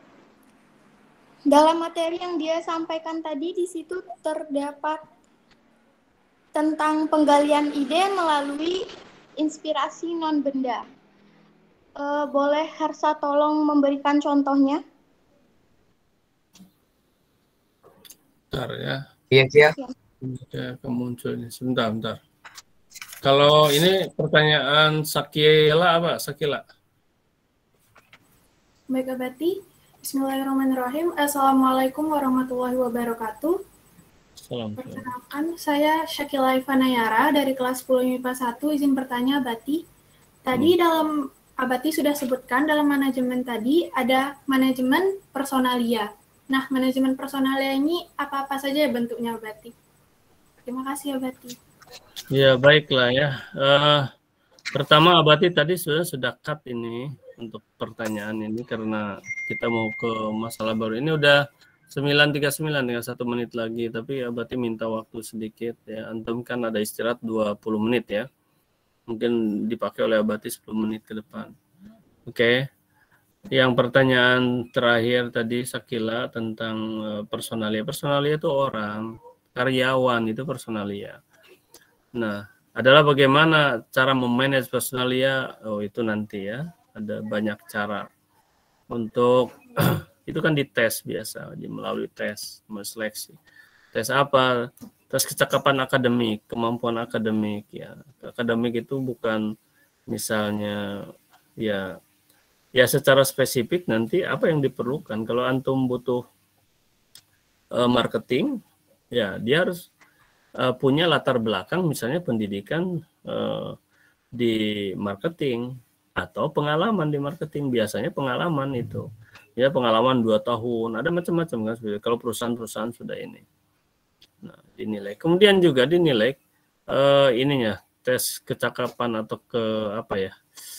Dalam materi yang dia sampaikan tadi, di situ terdapat tentang penggalian ide melalui inspirasi non-benda. Uh, boleh Harsa tolong memberikan contohnya? Bentar ya. Iya, iya. Ya, kemunculnya. Sebentar, bentar. Kalau ini pertanyaan Sakila apa? Sakila. Baik Abati. Bismillahirrahmanirrahim. Assalamualaikum warahmatullahi wabarakatuh. Salam. Perkenalkan, saya Syakila Ivanayara dari kelas sepuluh M I P A satu. Izin bertanya Abati. Tadi hmm. dalam Abati sudah sebutkan dalam manajemen tadi ada manajemen personalia. Nah, manajemen personalia ini apa-apa saja bentuknya Abati? Terima kasih Abati. Ya, baiklah ya. Uh, pertama Abati tadi sudah sudah cut ini untuk pertanyaan ini karena kita mau ke masalah baru. Ini udah sembilan tiga puluh sembilan, tinggal satu menit lagi, tapi Abati minta waktu sedikit ya. Antum kan ada istirahat dua puluh menit ya. Mungkin dipakai oleh Abati sepuluh menit ke depan. Oke. Okay. Yang pertanyaan terakhir tadi Sakila tentang uh, personalia. Personalia itu orang, karyawan itu personalia. Nah, adalah bagaimana cara memanage personalia, oh itu nanti ya, ada banyak cara untuk, itu kan dites biasa, melalui tes, seleksi. Tes apa? Tes kecakapan akademik, kemampuan akademik ya. Akademik itu bukan misalnya ya, ya secara spesifik nanti apa yang diperlukan. Kalau antum butuh uh, marketing, ya dia harus Uh, punya latar belakang misalnya pendidikan uh, di marketing atau pengalaman di marketing. Biasanya pengalaman itu ya, pengalaman dua tahun, ada macam-macam kan. Kalau perusahaan-perusahaan sudah ini, nah dinilai. Kemudian juga dinilai uh, ininya tes kecakapan atau ke apa ya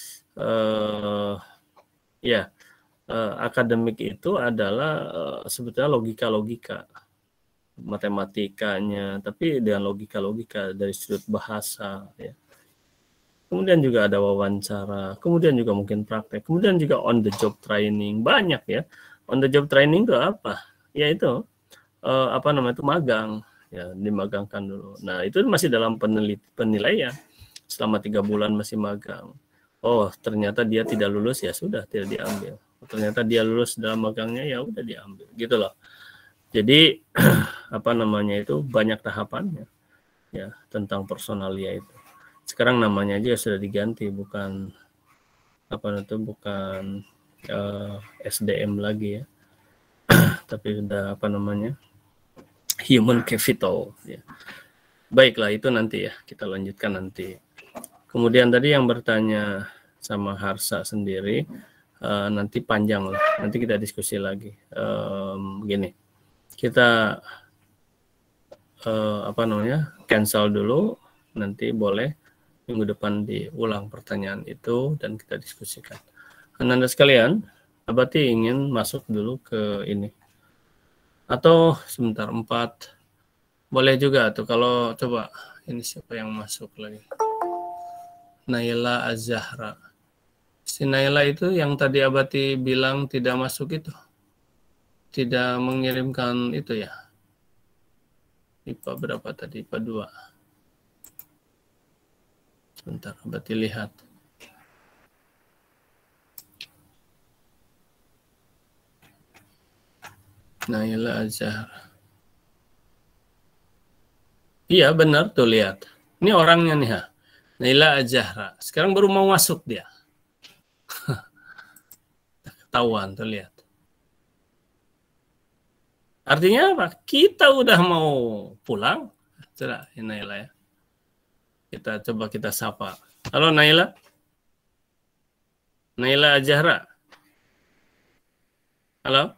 uh, ya uh, akademik itu adalah uh, sebetulnya logika-logika matematikanya, tapi dengan logika-logika dari sudut bahasa ya. Kemudian juga ada wawancara, kemudian juga mungkin praktek, kemudian juga on the job training, banyak ya. On the job training itu apa? Ya itu eh, apa namanya itu magang ya, dimagangkan dulu. Nah, itu masih dalam penelit, penilaian. Selama tiga bulan masih magang. Oh, ternyata dia tidak lulus, ya sudah tidak diambil. Oh, ternyata dia lulus dalam magangnya, ya udah diambil. Gitu loh. Jadi apa namanya itu banyak tahapannya ya tentang personalia itu. Sekarang namanya aja sudah diganti, bukan apa itu bukan uh, S D M lagi ya, tapi sudah apa namanya human capital ya. Baiklah, itu nanti ya kita lanjutkan nanti. Kemudian tadi yang bertanya sama Harsa sendiri uh, nanti panjang lah, nanti kita diskusi lagi. Um, gini. Kita eh, apa namanya cancel dulu, nanti boleh minggu depan diulang pertanyaan itu dan kita diskusikan. Anda sekalian, Abati ingin masuk dulu ke ini atau sebentar empat boleh juga tuh. Kalau coba ini siapa yang masuk lagi? Naila Az-Zahra. Si Naila itu yang tadi Abati bilang tidak masuk itu. Tidak mengirimkan itu ya. I P A berapa tadi? I P A dua. Sebentar, berarti lihat. Naila Azhar. Iya benar tuh, lihat. Ini orangnya nih ya. Naila Ajahra. Sekarang baru mau masuk dia. Ketahuan tuh, lihat. Artinya apa? Kita udah mau pulang. Coba Naila ya. Kita coba kita sapa. Halo Naila. Naila Ajahra. Halo.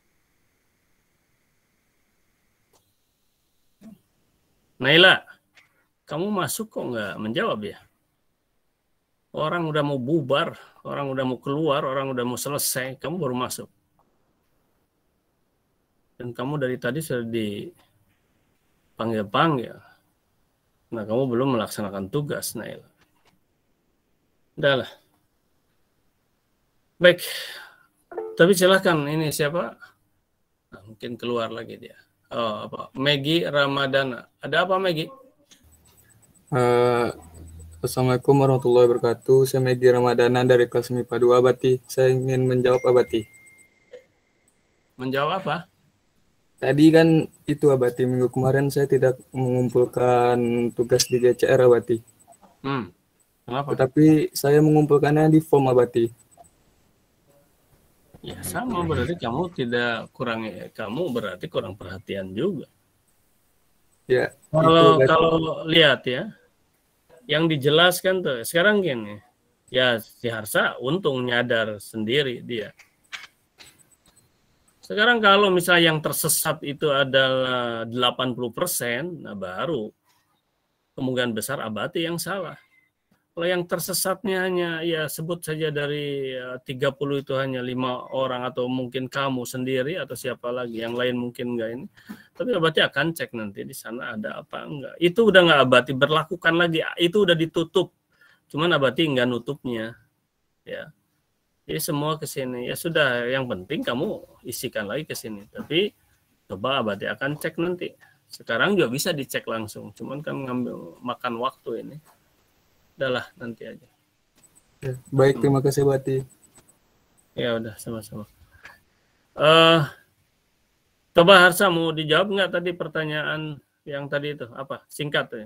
Naila, kamu masuk kok nggak menjawab ya? Orang udah mau bubar, orang udah mau keluar, orang udah mau selesai, kamu baru masuk. Dan kamu dari tadi sudah dipanggil-panggil. Nah, kamu belum melaksanakan tugas, Naila. Udah lah. Baik. Tapi silahkan, ini siapa? Nah, mungkin keluar lagi dia. Oh, apa? Maggie Ramadana. Ada apa, Maggie? Uh, Assalamualaikum warahmatullahi wabarakatuh. Saya Maggie Ramadana dari kelas M I P A dua, Abati. Saya ingin menjawab, Abati. Menjawab apa? Tadi kan itu, Abati. Minggu kemarin saya tidak mengumpulkan tugas di G C R, Abati. Hmm. Kenapa? Tetapi saya mengumpulkannya di form, Abati. Ya sama, berarti kamu tidak kurang, kamu berarti kurang perhatian juga. Ya. Kalau itu, kalau lihat ya, yang dijelaskan tuh sekarang gini, ya si Harsa untung nyadar sendiri dia. Sekarang kalau misalnya yang tersesat itu adalah delapan puluh persen, nah baru kemungkinan besar Abati yang salah. Kalau yang tersesatnya hanya ya sebut saja dari tiga puluh itu hanya lima orang atau mungkin kamu sendiri atau siapa lagi, yang lain mungkin enggak ini. Tapi Abati akan cek nanti di sana ada apa enggak. Itu udah enggak Abati berlakukan lagi, itu udah ditutup. Cuman Abati enggak nutupnya. Ya. Jadi semua ke sini. Ya sudah, yang penting kamu isikan lagi ke sini. Tapi coba Abati akan cek nanti. Sekarang juga bisa dicek langsung. Cuman kan ngambil makan waktu ini. Udahlah nanti aja. Ya, baik, terima kasih Bati. Ya udah, sama-sama. Uh, coba Harsa mau dijawab nggak tadi pertanyaan yang tadi itu apa? Singkat tuh ya.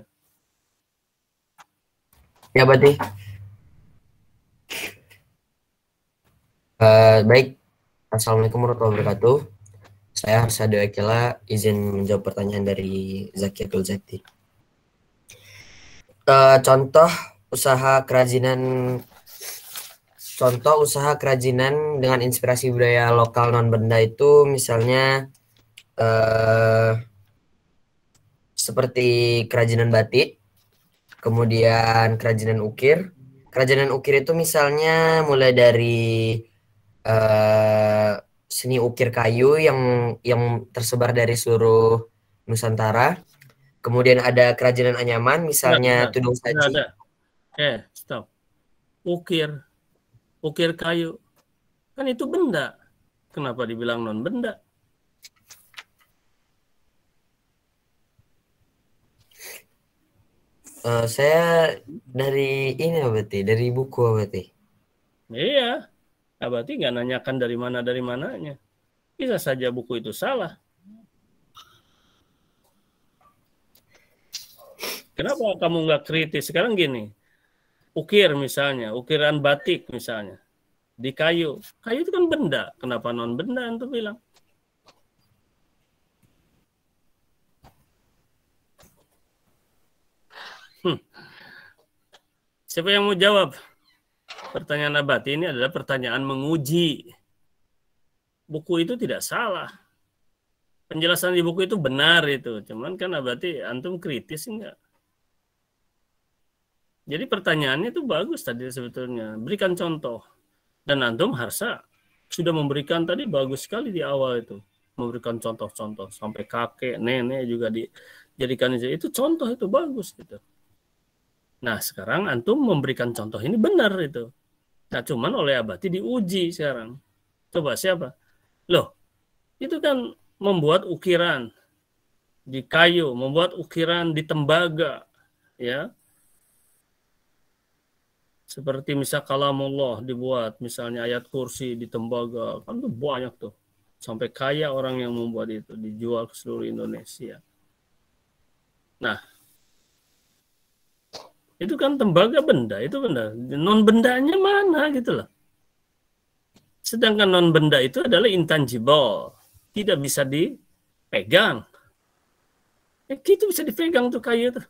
Ya Bati. Uh, baik. Assalamualaikum warahmatullahi wabarakatuh. Saya Harsa Dewakila, izin menjawab pertanyaan dari Zakiatul Zakti. Uh, contoh usaha kerajinan contoh usaha kerajinan dengan inspirasi budaya lokal non benda itu misalnya eh, seperti kerajinan batik, kemudian kerajinan ukir. Kerajinan ukir itu misalnya mulai dari eh, seni ukir kayu yang yang tersebar dari seluruh Nusantara. Kemudian ada kerajinan anyaman misalnya tudung saji. Ada. Eh, stop. Ukir, ukir kayu, kan itu benda. Kenapa dibilang non benda? Uh, saya dari ini berarti, dari buku berarti. Iya, berarti nggak nanyakan dari mana dari mananya. Bisa saja buku itu salah. Kenapa kamu nggak kritis? Sekarang gini. Ukir misalnya, ukiran batik misalnya, di kayu. Kayu itu kan benda, kenapa non benda itu bilang? Hmm. Siapa yang mau jawab? Pertanyaan Abati ini adalah pertanyaan menguji. Buku itu tidak salah. Penjelasan di buku itu benar itu. Cuman kan Abati antum kritis enggak? Jadi pertanyaannya itu bagus tadi sebetulnya. Berikan contoh. Dan antum Harsa sudah memberikan tadi bagus sekali di awal itu. Memberikan contoh-contoh. Sampai kakek, nenek juga dijadikan. Itu contoh itu bagus gitu. Nah sekarang antum memberikan contoh ini benar itu. Nah cuman oleh Abati diuji sekarang. Coba siapa? Loh itu kan membuat ukiran di kayu. Membuat ukiran di tembaga. Ya. Seperti misal kalamullah dibuat, misalnya ayat kursi di tembaga, kan tuh banyak tuh. Sampai kaya orang yang membuat itu, dijual ke seluruh Indonesia. Nah, Itu kan tembaga benda, itu benda. Non bendanya mana gitu loh. Sedangkan non benda itu adalah intangible, tidak bisa dipegang. Eh, itu bisa dipegang tuh kayu tuh.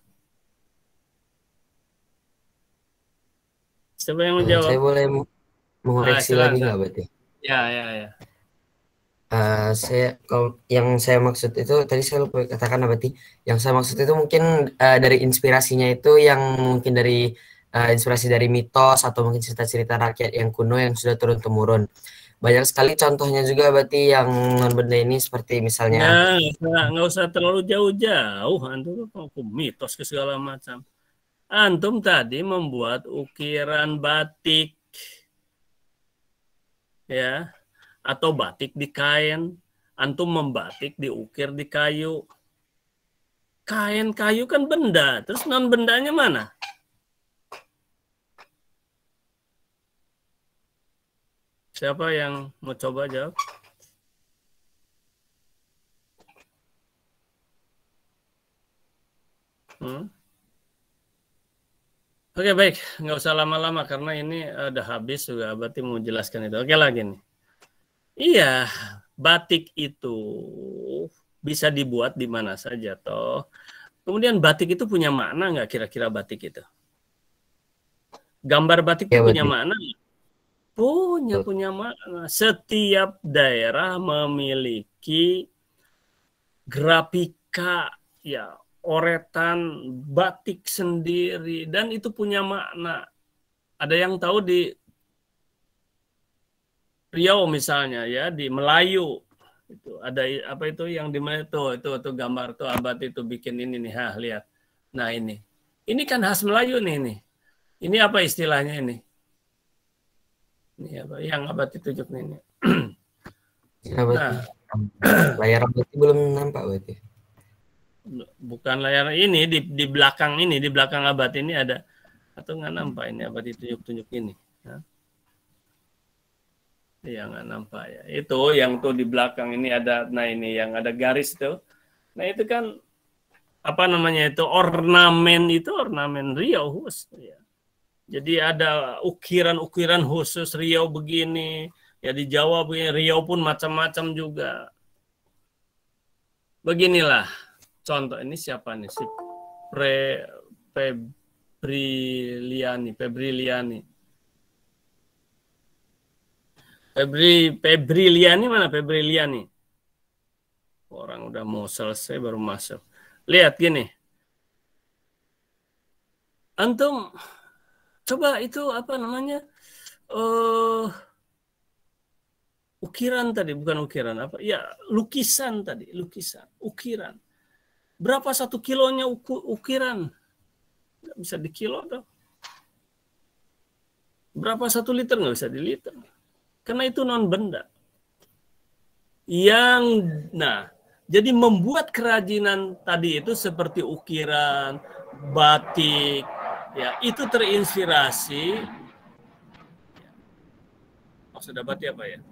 Siapa yang menjawab? Saya boleh mengoreksi ah, lagi nggak berarti? Ya, ya, ya. Uh, saya kalau yang saya maksud itu tadi saya lupa katakan apa berarti. Yang saya maksud itu mungkin uh, dari inspirasinya itu yang mungkin dari uh, inspirasi dari mitos atau mungkin cerita-cerita rakyat yang kuno yang sudah turun temurun. Banyak sekali contohnya juga berarti yang non benda ini seperti misalnya. Nah, nggak usah terlalu jauh-jauh, antum aku mitos ke segala macam. Antum tadi membuat ukiran batik, ya. Atau batik di kain, antum membatik diukir di kayu. Kain kayu kan benda, terus non bendanya mana? Siapa yang mau coba jawab? Hmm? Oke, baik, nggak usah lama-lama karena ini udah habis juga, berarti mau jelaskan itu. Oke lagi nih. Iya, batik itu bisa dibuat di mana saja toh. Kemudian batik itu punya makna nggak kira-kira batik itu? Gambar batik Ya, itu punya batik. makna? Punya, punya makna. Setiap daerah memiliki grafika, ya, oretan batik sendiri dan itu punya makna. Ada yang tahu di Riau misalnya ya, di Melayu itu ada apa itu yang di mana itu itu itu gambar tuh abad itu bikin ini nih, ha, lihat. Nah ini, ini kan khas Melayu nih ini. Ini apa istilahnya ini? Ini apa? Yang abad ditunjuk nih ini. Nah, layar berarti belum nampak berarti. Bukan layar ini di di belakang ini di belakang abad ini ada atau nggak nampak ini abad ditunjuk-tunjuk ini. Nah. Ya nggak nampak ya. Itu yang tuh di belakang ini ada, nah ini yang ada garis tuh. Nah itu kan apa namanya itu ornamen itu ornamen Riau khusus. Ya. Jadi ada ukiran-ukiran khusus Riau begini. Ya di Jawa begini, Riau pun macam-macam juga. Beginilah contoh ini siapa nih si Pre Febriliani, Febriliani. Febri, Febriliani mana Febriliani? Orang udah mau selesai baru masuk. Lihat gini. Antum coba itu apa namanya? Uh, ukiran tadi, bukan ukiran apa? Ya, lukisan tadi, lukisan, ukiran. Berapa satu kilonya uku, ukiran? Nggak bisa di kilo tuh. Berapa satu liter? Nggak bisa di liter. Karena itu non benda. Yang, nah, jadi membuat kerajinan tadi itu seperti ukiran, batik, ya itu terinspirasi. Maksudnya batik apa ya?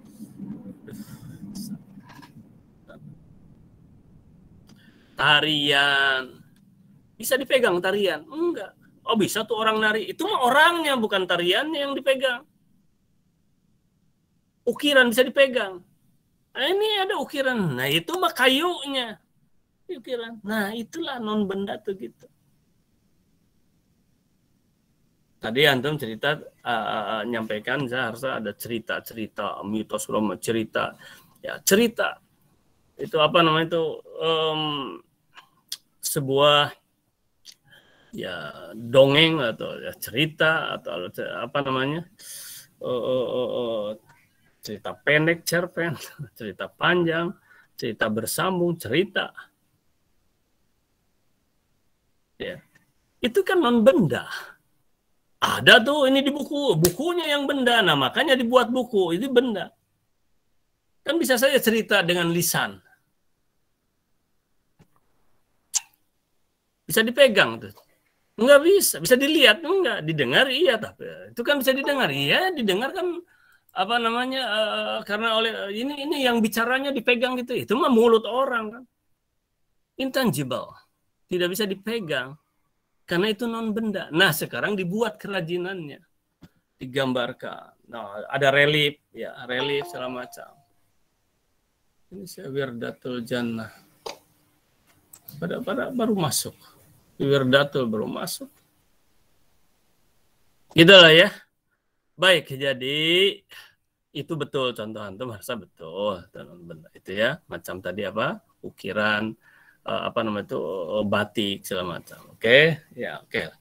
Tarian. Bisa dipegang tarian? Enggak. Oh bisa tuh orang nari. Itu mah orangnya, bukan tariannya yang dipegang. Ukiran bisa dipegang. Nah, ini ada ukiran. Nah, itu mah kayunya. Ukiran. Nah, itulah non benda tuh gitu. Tadi antum cerita uh, nyampaikan saya harus ada cerita-cerita, mitos Roma cerita. Ya, cerita. Itu apa namanya itu um, sebuah ya dongeng atau ya, cerita atau apa namanya? Uh, uh, uh, uh, cerita pendek, cerpen, cerita panjang, cerita bersambung, cerita. Ya. Itu kan non benda. Ada tuh ini di buku, bukunya yang benda. Nah, makanya dibuat buku, itu benda. Kan bisa saja cerita dengan lisan. Bisa dipegang tuh. Enggak bisa, bisa dilihat enggak, didengar iya tapi itu kan bisa didengar. Iya, didengar kan apa namanya uh, karena oleh uh, ini ini yang bicaranya dipegang gitu, itu mah mulut orang kan, intangible, tidak bisa dipegang. karena itu non benda. Nah, sekarang dibuat kerajinannya, digambarkan. Nah, ada relief, ya, relief segala macam. Ini saya Wirdatul Jannah. Pada pada baru masuk. Wirdatul baru masuk. Gitu lah ya. Baik, jadi itu betul contoh antum harusnya betul non benda itu ya. Macam tadi apa? Ukiran uh, apa namanya itu batik segala macam. Oke, okay? Ya oke. Okay.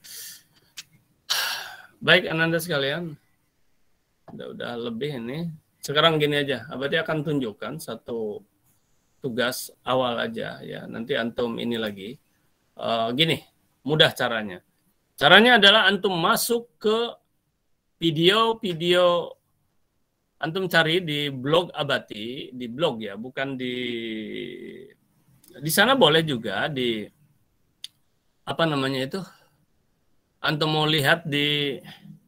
Baik Ananda sekalian, udah udah lebih ini. Sekarang gini aja, Abadi akan tunjukkan satu tugas awal aja ya. Nanti antum ini lagi uh, gini, mudah caranya. Caranya adalah antum masuk ke video-video, antum cari di blog Abati, di blog ya, bukan di di sana boleh juga di apa namanya itu, antum mau lihat di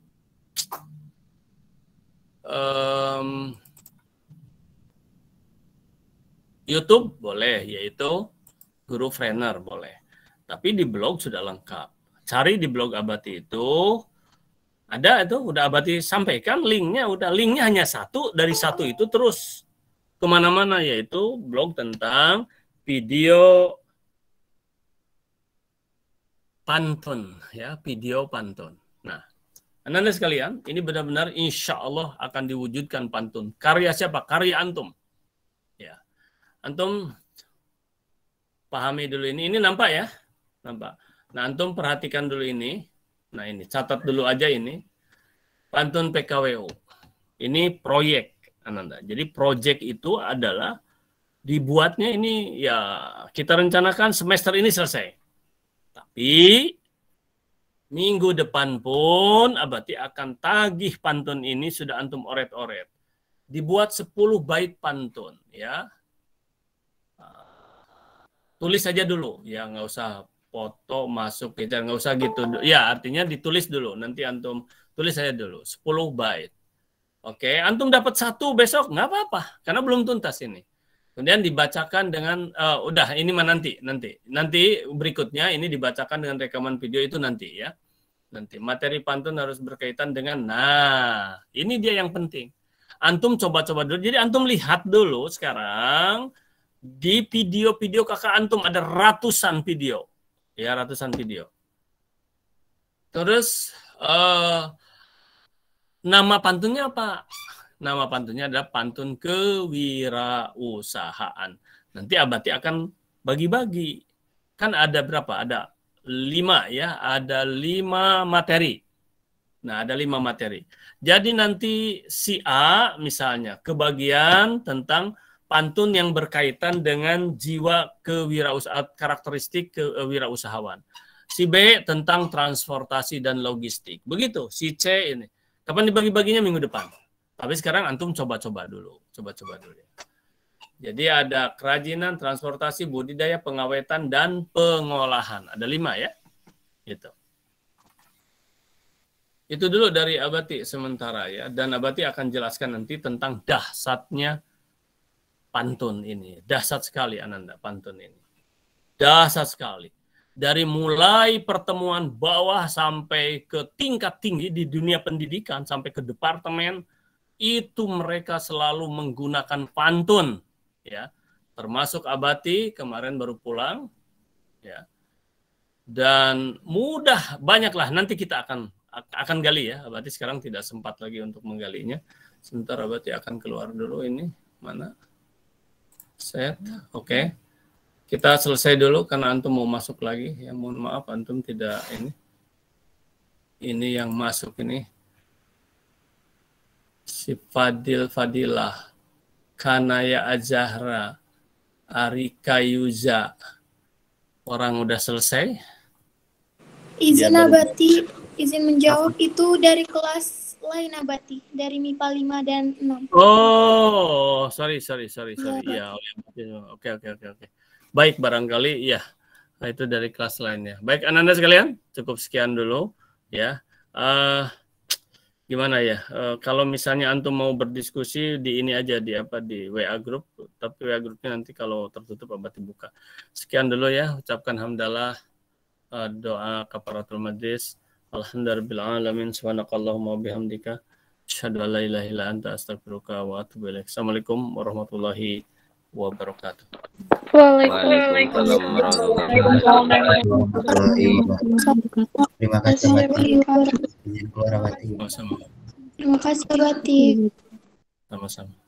um, YouTube boleh, yaitu Guru Trainer boleh. Tapi di blog sudah lengkap. Cari di blog Abati itu ada itu udah Abati sampaikan linknya, udah linknya hanya satu, dari satu itu terus kemana-mana, yaitu blog tentang video pantun ya, video pantun. Nah, Anda sekalian, ini benar-benar insya Allah akan diwujudkan pantun. Karya siapa? Karya antum. Ya, antum pahami dulu ini. Ini nampak ya, nampak. Nah, antum perhatikan dulu ini. Nah, ini catat dulu aja ini. Pantun P K W U. Ini proyek Ananda. Jadi proyek itu adalah dibuatnya ini ya kita rencanakan semester ini selesai. Tapi minggu depan pun Abati akan tagih pantun ini, sudah antum oret-oret. Dibuat sepuluh bait pantun ya. Tulis saja dulu ya, nggak usah foto masuk kita, nggak usah gitu ya, artinya ditulis dulu, nanti antum tulis saya dulu sepuluh bait. Oke, antum dapat satu besok nggak apa-apa karena belum tuntas ini, kemudian dibacakan dengan uh, udah ini mah nanti nanti nanti berikutnya ini dibacakan dengan rekaman video itu nanti ya, nanti materi pantun harus berkaitan dengan, nah ini dia yang penting, antum coba-coba dulu. Jadi antum lihat dulu sekarang di video-video kakak antum ada ratusan video. Ya, ratusan video. Terus uh, nama pantunnya apa? Nama pantunnya adalah pantun kewirausahaan. Nanti Abati akan bagi-bagi. Kan ada berapa? Ada lima ya, ada lima materi. Nah, ada lima materi. Jadi nanti si A misalnya kebagian tentang pantun yang berkaitan dengan jiwa kewirausahaan, karakteristik kewirausahawan. Si B tentang transportasi dan logistik. Begitu. Si C ini. Kapan dibagi-baginya? Minggu depan. Tapi sekarang antum coba-coba dulu. Coba-coba dulu. Jadi ada kerajinan, transportasi, budidaya, pengawetan, dan pengolahan. Ada lima ya. Gitu. Itu dulu dari Abati sementara ya. Dan Abati akan jelaskan nanti tentang dahsyatnya pantun ini. Dahsyat sekali Ananda pantun ini. Dahsyat sekali. Dari mulai pertemuan bawah sampai ke tingkat tinggi di dunia pendidikan, sampai ke departemen, itu mereka selalu menggunakan pantun. Ya, termasuk Abati kemarin baru pulang. Ya. Dan mudah, banyaklah. Nanti kita akan akan gali ya. Abati sekarang tidak sempat lagi untuk menggalinya. Sebentar Abati akan keluar dulu ini. Mana? Set, oke. Okay. Kita selesai dulu karena antum mau masuk lagi. Ya mohon maaf antum tidak ini. Ini yang masuk ini. Si Fadil Fadilah, Kanaya Azahra, Arika Yuza. Orang udah selesai. Izin Abati, izin menjawab itu dari kelas lain Abati, dari M I P A lima dan enam. Oh, sorry, sorry, sorry, sorry. Ya, oke, oke, oke, oke. Baik, barangkali ya. Nah, itu dari kelas lainnya. Baik, Ananda sekalian, cukup sekian dulu ya. Uh, gimana ya? Uh, kalau misalnya antum mau berdiskusi di ini aja di apa di W A group, tapi W A grupnya nanti kalau tertutup Abati buka. Sekian dulu ya. Ucapkan hamdalah. uh, doa kafaratul majlis. Alhamdulillah alamin, subhanakallahumma bihamdika asyhadu an la ilaha illa anta astaghfiruka wa atubu ilaik. Assalamualaikum warahmatullahi wabarakatuh. Waalaikumsalam warahmatullahi wabarakatuh. Terima kasih Abati. Sama-sama. Terima kasih Abati. Sama-sama.